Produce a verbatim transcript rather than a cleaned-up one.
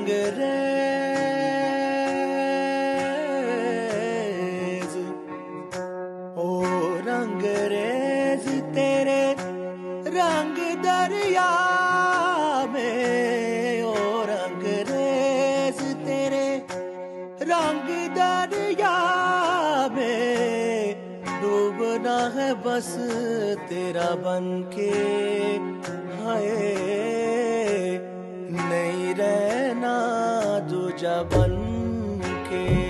रंगरेज, ओ रंगरेज तेरे रंग दरिया में, ओ रंगरेज तेरे रंग दरिया में डूबना है बस तेरा बनके, हाय नहीं रहना दूजा बनके।